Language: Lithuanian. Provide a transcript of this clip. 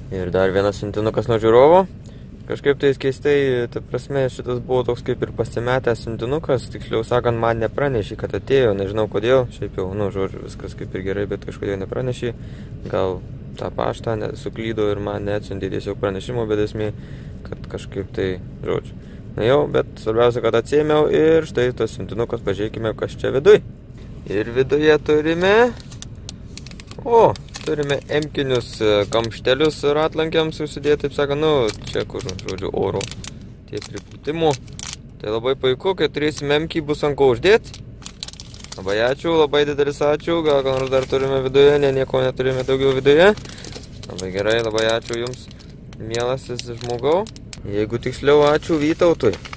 Ir dar vienas siuntinukas nuo žiūrovo. Kažkaip tai keistai, ta prasme, šitas buvo toks kaip ir pasimetęs siuntinukas, tiksliau sakant, man nepranešė, kad atėjo, nežinau kodėl, šiaip jau, žodžiu, viskas kaip ir gerai, bet kažkodėl nepranešė, gal tą paštą suklydo ir man neatsiuntė tiesiog pranešimo, bet esmė, kad kažkaip tai, žodžiu. Na jau, bet svarbiausia, kad atsiėmiau ir štai tas siuntinukas, pažiūrėkime, kas čia viduj. Ir viduje turime, turime emkinius kamštelius ratlankiams susidėti, taip sakant, čia kur, žodžiu, oro tie pripūtimų. Tai labai puiku, kai turėsim emkį, bus ant ko uždėti. Labai ačiū, labai didelis ačiū, gal nors dar turime viduje, nieko neturime daugiau viduje. Labai gerai, labai ačiū jums, mielasis žmogau. Jeigu tiksliau, ačiū Vytautui.